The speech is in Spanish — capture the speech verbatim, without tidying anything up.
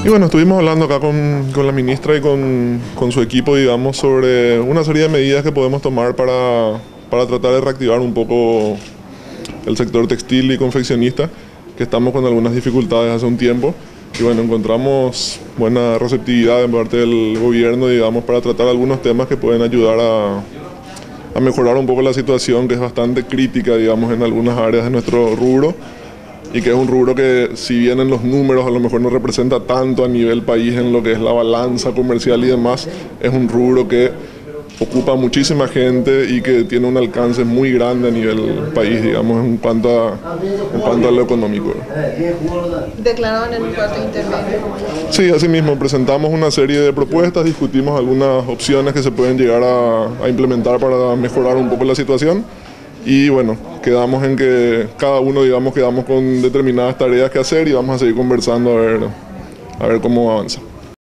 Y bueno, estuvimos hablando acá con, con la ministra y con, con su equipo, digamos, sobre una serie de medidas que podemos tomar para, para tratar de reactivar un poco el sector textil y confeccionista, que estamos con algunas dificultades hace un tiempo. Y bueno, encontramos buena receptividad de parte del gobierno, digamos, para tratar algunos temas que pueden ayudar a, a mejorar un poco la situación, que es bastante crítica, digamos, en algunas áreas de nuestro rubro, y que es un rubro que, si bien en los números a lo mejor no representa tanto a nivel país en lo que es la balanza comercial y demás, es un rubro que ocupa muchísima gente y que tiene un alcance muy grande a nivel país, digamos, en cuanto a, en cuanto a lo económico. ¿Declararon en un cuarto intermedio? Sí, así mismo, presentamos una serie de propuestas, discutimos algunas opciones que se pueden llegar a, a implementar para mejorar un poco la situación. Y bueno, quedamos en que cada uno, digamos, quedamos con determinadas tareas que hacer y vamos a seguir conversando a ver, a ver cómo avanza.